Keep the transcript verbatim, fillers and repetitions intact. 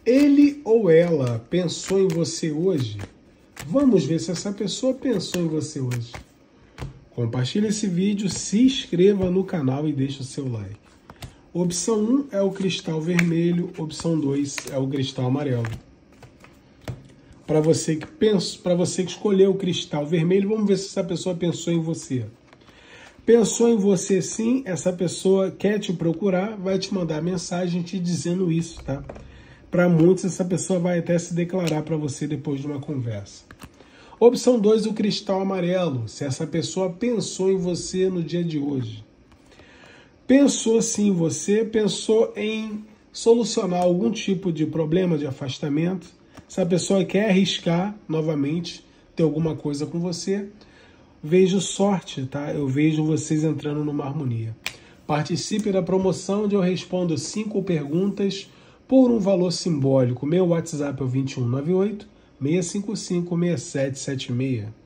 Ele ou ela pensou em você hoje? Vamos ver se essa pessoa pensou em você hoje. Compartilhe esse vídeo, se inscreva no canal e deixe o seu like. Opção um é o cristal vermelho, opção dois é o cristal amarelo. Para você que pensa, para você que escolheu o cristal vermelho, vamos ver se essa pessoa pensou em você. Pensou em você sim, essa pessoa quer te procurar, vai te mandar mensagem te dizendo isso, tá? Para muitos, essa pessoa vai até se declarar para você depois de uma conversa. Opção dois, o cristal amarelo. Se essa pessoa pensou em você no dia de hoje. Pensou sim em você, pensou em solucionar algum tipo de problema de afastamento. Se a pessoa quer arriscar novamente, ter alguma coisa com você, vejo sorte, tá? Eu vejo vocês entrando numa harmonia. Participe da promoção onde eu respondo cinco perguntas por um valor simbólico. Meu WhatsApp é o dois um nove oito, seis cinco cinco, seis sete sete seis.